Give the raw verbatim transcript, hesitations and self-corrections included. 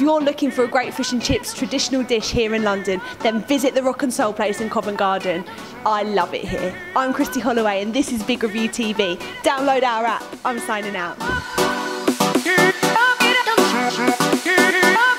you're looking for a great fish and chips traditional dish here in London, then visit the Rock and Soul place in Covent Garden. I love it here. I'm Christy Holloway and this is Big Review T V. Download our app. I'm signing out.